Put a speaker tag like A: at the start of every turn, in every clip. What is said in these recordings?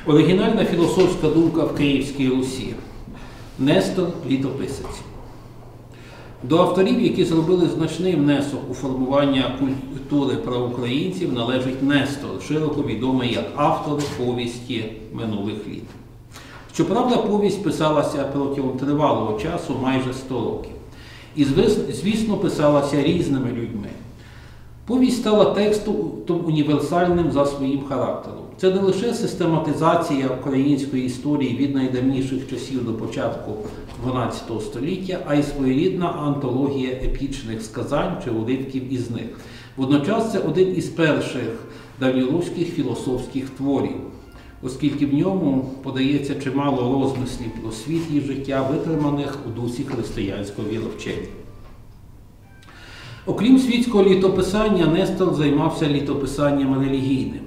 A: Оригінальна філософська думка в Київській Русі. Нестор – літописець. До авторів, які зробили значний внесок у формування культури правоукраїнців, належить Нестор, широко відомий як автор повісті минулих літ. Щоправда, повість писалася протягом тривалого часу, майже 100 років. І, звісно, писалася різними людьми. Повість стала текстом універсальним за своїм характером. Це не лише систематизація української історії від найдавніших часів до початку XII століття, а й своєрідна антологія епічних сказань чи уривків із них. Водночас це один із перших давньоруських філософських творів, оскільки в ньому подається чимало розмислів про світ і життя, витриманих у дусі християнського віровчення. Окрім світського літописання, Нестор займався літописанням релігійним,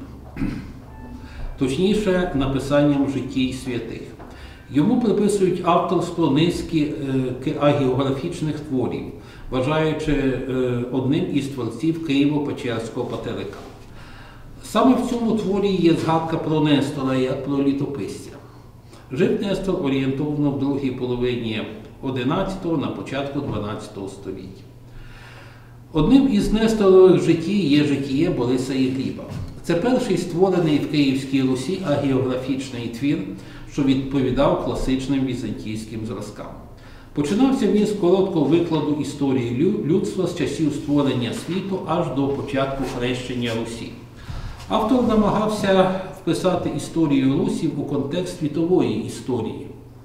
A: точніше, написанням життів святих. Йому приписують авторство низки агеографічних творів, вважаючи одним із творців Києво-Печерського патерика. Саме в цьому творі є згадка про Нестора як про літописця. Жив Нестор орієнтовно в другій половині XI, на початку XII століття. Одним із Несторових житій є житіє Бориса і Гліба. Це перший створений в Київській Русі агеографічний твір, що відповідав класичним візантійським зразкам. Починався він з короткого викладу історії людства з часів створення світу аж до початку хрещення Русі. Автор намагався вписати історію Русі у контекст світової історії.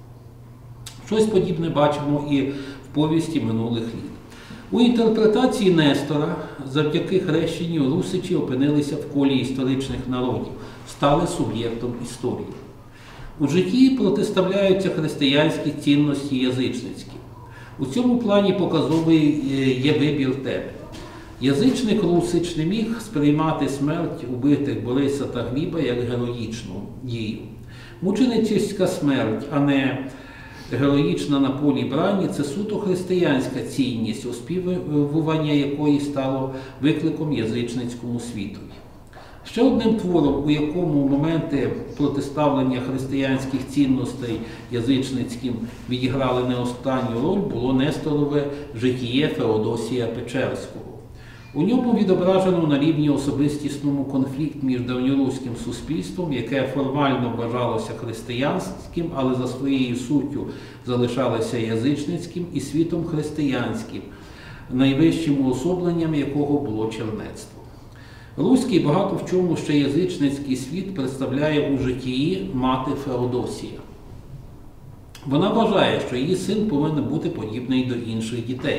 A: Щось подібне бачимо і в повісті минулих літ. У інтерпретації Нестора завдяки хрещенню русичі опинилися в колі історичних народів, стали суб'єктом історії. У житті протиставляються християнські цінності язичницькі. У цьому плані показовий є вибір теми. Язичник русич не міг сприймати смерть убитих Бориса та Гліба як героїчну дію. Мученицька смерть, а не героїчна на полі брані – це суто християнська цінність, оспівування якої стало викликом язичницькому світові. Ще одним твором, у якому моменти протиставлення християнських цінностей язичницьким відіграли не останню роль, було Несторове житіє Феодосія Печерського. У ньому відображено на рівні особистісному конфлікт між давньоруським суспільством, яке формально вважалося християнським, але за своєю суттю залишалося язичницьким, і світом християнським, найвищим уособленням якого було чернецтво. Руський багато в чому ще язичницький світ представляє у житті мати Феодосія. Вона вважає, що її син повинен бути подібний до інших дітей,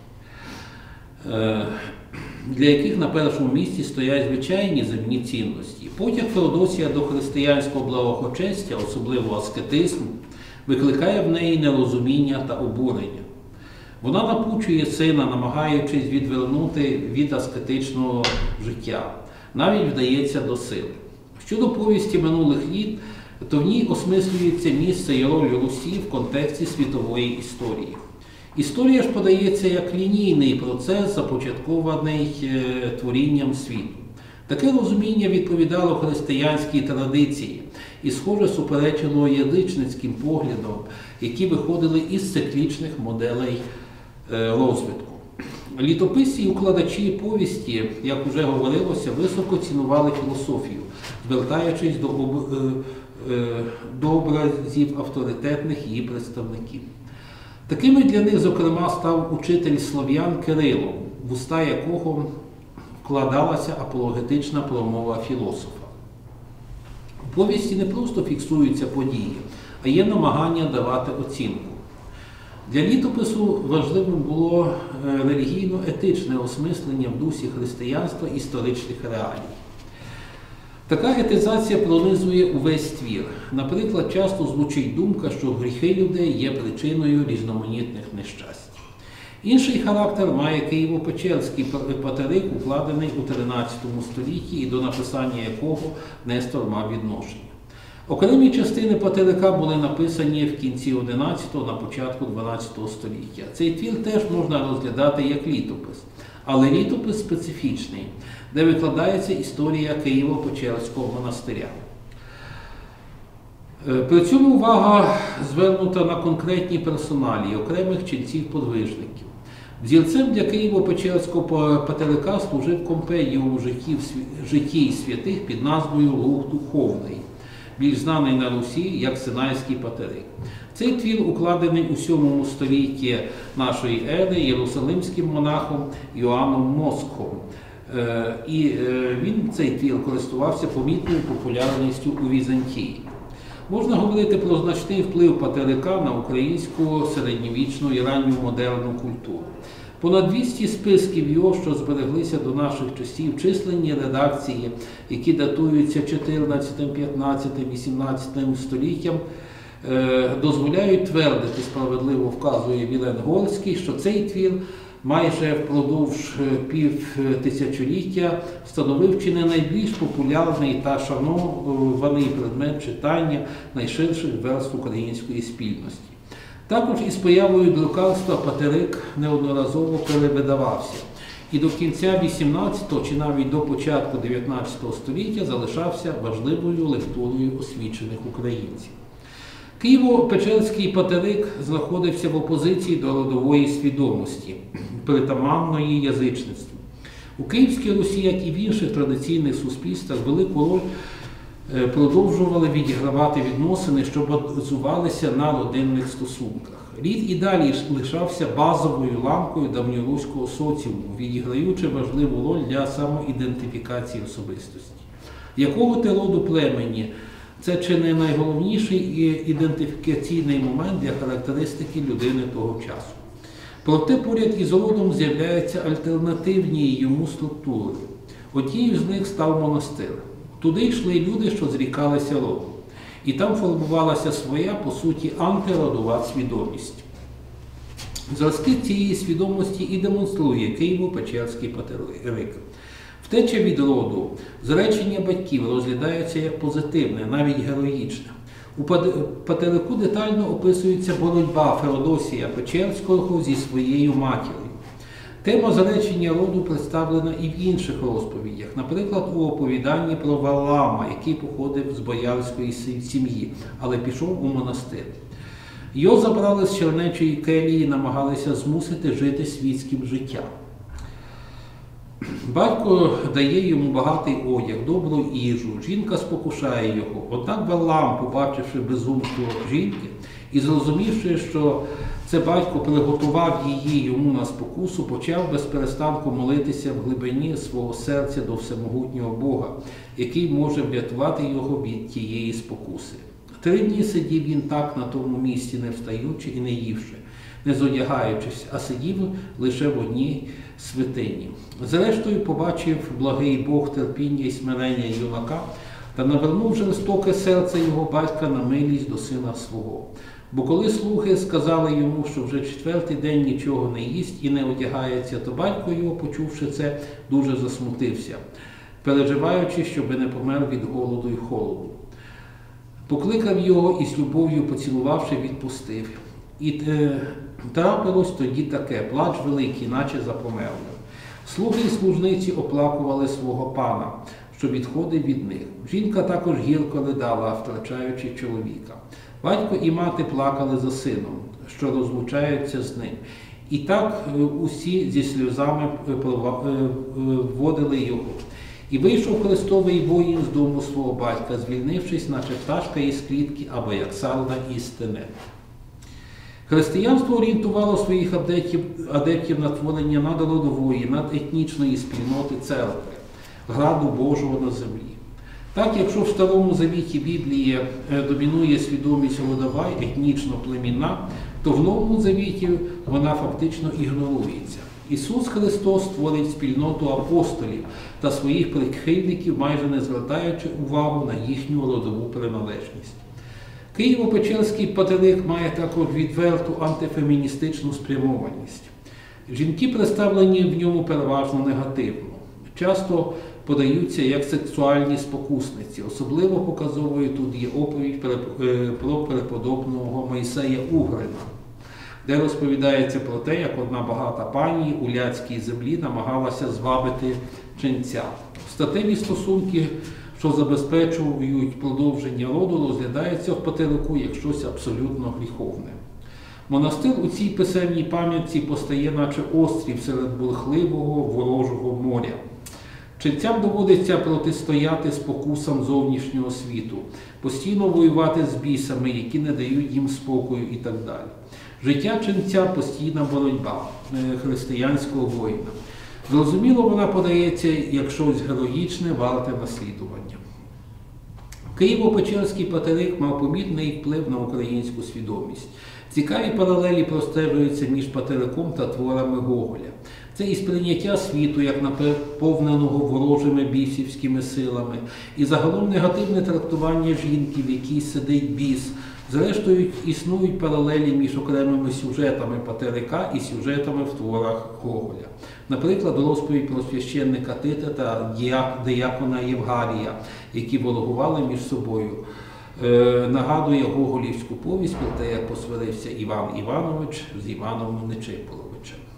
A: для яких на першому місці стоять звичайні земні цінності. Потяг Феодосія до християнського благочестя, особливо аскетизму, викликає в неї нерозуміння та обурення. Вона напучує сина, намагаючись відвернути від аскетичного життя. Навіть вдається до сили. Щодо повісті минулих літ, то в ній осмислюється місце і роль Русі в контексті світової історії. Історія ж подається як лінійний процес, започаткований творінням світу. Таке розуміння відповідало християнській традиції і, схоже, суперечило язичницьким поглядам, які виходили із циклічних моделей розвитку. Літописці і укладачі повісті, як вже говорилося, високо цінували філософію, звертаючись до образів авторитетних її представників. Такими для них, зокрема, став учитель слов'ян Кирило, в уста якого вкладалася апологетична промова філософа. У повісті не просто фіксуються події, а є намагання давати оцінку. Для літопису важливим було релігійно-етичне осмислення в дусі християнства історичних реалій. Така етизація пронизує увесь твір. Наприклад, часто звучить думка, що гріхи людей є причиною різноманітних нещасть. Інший характер має Києво-Печерський патерик, укладений у XIII столітті і до написання якого Нестор мав відношення. Окремі частини патерика були написані в кінці XI, на початку XII століття. Цей твір теж можна розглядати як літопис, але літопис специфічний, де викладається історія Києво-Печерського монастиря. При цьому увага звернута на конкретні персоналі окремих ченців-подвижників. Взірцем для Києво-Печерського патерика служив компендіум житій святих під назвою «Рух духовний», більш знаний на Русі як Синайський патерик. Цей твір укладений у 7 столітті нашої ери єрусалимським монахом Йоанном Моском. І він, цей твір, користувався помітною популярністю у Візантії. Можна говорити про значний вплив патерика на українську середньовічну і ранню модерну культуру. Понад 200 списків його, що збереглися до наших часів, численні редакції, які датуються 14, 15, 18 століттям, дозволяють твердити, справедливо вказує Вілен Горський, що цей твір майже впродовж півтисячоліття становив чи не найбільш популярний та шанований предмет читання найширших верств української спільності. Також із появою друкарства патерик неодноразово перевидавався і до кінця 18-го чи навіть до початку 19 століття залишався важливою лектурою освічених українців. Києво-Печерський патерик знаходився в опозиції до родової свідомості, притаманної язичництву. У Київській Русі, як і в інших традиційних суспільствах, велику роль продовжували відігравати відносини, що базувалися на родинних стосунках. Рід і далі лишався базовою ланкою давньоруського соціуму, відіграючи важливу роль для самоідентифікації особистості. Якого ти роду племені? Це чи не найголовніший ідентифікаційний момент для характеристики людини того часу. Проте поряд із родом з'являються альтернативні йому структури. Однією з них став монастир. Туди йшли люди, що зрікалися роду. І там формувалася своя, по суті, антиродова свідомість. Зразки цієї свідомості і демонструє Києво-Печерський патерик. Втеча від роду, зречення батьків розглядається як позитивне, навіть героїчне. У патерику детально описується боротьба Феодосія Печерського зі своєю матір'ю. Тема зречення роду представлена і в інших розповідях, наприклад, у оповіданні про Варлама, який походив з боярської сім'ї, але пішов у монастир. Його забрали з чернечої келії і намагалися змусити жити світським життям. Батько дає йому багатий одяг, добру їжу, жінка спокушає його. Однак Варлам, побачивши безумство жінки і зрозумівши, що це батько приготував її йому на спокусу, почав безперестанку молитися в глибині свого серця до всемогутнього Бога, який може врятувати його від тієї спокуси. 3 дні сидів він так на тому місці, не встаючи і не ївши, не зодягаючись, а сидів лише в одній святині. Зрештою побачив благий Бог терпіння і смирення юнака та навернув жорстоке серце його батька на милість до сина свого. Бо коли слуги сказали йому, що вже 4-й день нічого не їсть і не одягається, то батько його, почувши це, дуже засмутився, переживаючи, щоби не помер від голоду й холоду. Покликав його і з любов'ю поцілувавши, відпустив. І трапилось тоді таке, плач великий, наче за померлим. Слуги і служниці оплакували свого пана, що відходив від них. Жінка також гірко ридала, втрачаючи чоловіка. Батько і мати плакали за сином, що розлучаються з ним. І так усі зі сльозами вводили його. І вийшов Христовий воїн з дому свого батька, звільнившись, наче пташка із клітки або як сарна із стене. Християнство орієнтувало своїх адептів на творення надродової, надетнічної спільноти церкви, граду Божого на землі. Так, якщо в Старому Завіті Біблії домінує свідомість родова, етнічно-племінна, то в Новому Завіті вона фактично ігнорується. Ісус Христос створить спільноту апостолів та своїх прихильників, майже не звертаючи увагу на їхню родову приналежність. Києво-Печерський патерик має також відверту антифеміністичну спрямованість. Жінки представлені в ньому переважно негативно. Часто подаються як сексуальні спокусниці. Особливо показовою тут є оповідь про преподобного Мойсея Угрина, де розповідається про те, як одна багата пані у ляцькій землі намагалася звабити ченця. Статеві стосунки що забезпечують продовження роду, розглядається в Патерику як щось абсолютно гріховне. Монастир у цій писемній пам'ятці постає наче острів серед бурхливого ворожого моря. Ченцям доводиться протистояти спокусам зовнішнього світу, постійно воювати з бісами, які не дають їм спокою і так далі. Життя ченця – постійна боротьба християнського воїна. Зрозуміло, вона подається як щось героїчне, варте наслідування. Києво-Печерський Патерик мав помітний вплив на українську свідомість. Цікаві паралелі простежуються між Патериком та творами Гоголя. Це і сприйняття світу як наповненого ворожими бісівськими силами, і загалом негативне трактування жінки, в якій сидить біс. Зрештою, існують паралелі між окремими сюжетами Патерика і сюжетами в творах Гоголя. Наприклад, розповідь про священника Тита та диякона Євгарія, які ворогували між собою. Нагадує гоголівську повість про те, як посварився Іван Іванович з Іваном Нечипоровичем.